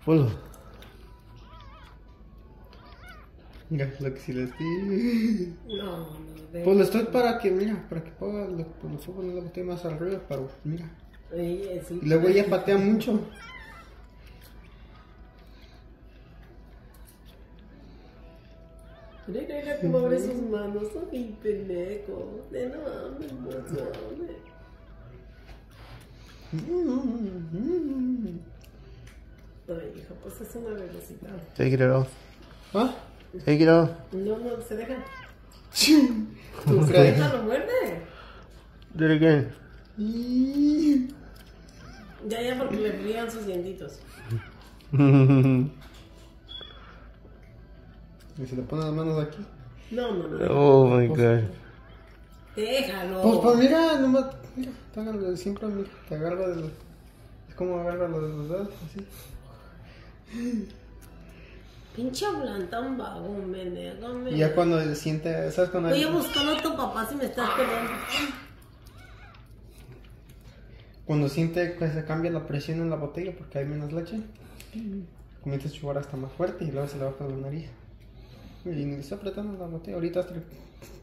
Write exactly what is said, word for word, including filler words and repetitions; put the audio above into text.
Polo. Mira, lo que sí le estoy. No, no. De... Pues lo estoy para que, mira, para que pueda, lo, pues, lo subo poner la botella más arriba, pero mira. Ay, es un... Y luego ella patea mucho. Mira, mira cómo abre sus manos, son bien pendejos. De no mames, emociones. Ay, hijo, pues es una velocidad. Take it off. ¿Ah? Take it off. No, no, se deja. ¿Tú Se crees? deja, lo muerde. Do it again. Ya, ya, porque le brillan sus dientitos. ¿Y si le pones las manos aquí? No, no, no. Oh my god. Déjalo. Pues, pues mira, nomás, mira, te agarra, siempre mira, te agarra de los, es como agarra los, los dedos, así. Pinche hablantón vago, menégame. Y ya cuando se siente, ¿sabes? Cuando Voy a buscarlo a tu papá si me estás peleando. Cuando siente que se cambia la presión en la botella porque hay menos leche, comienza a chubar hasta más fuerte y luego se le baja la nariz. Y ni le está apretando la botella, ahorita hasta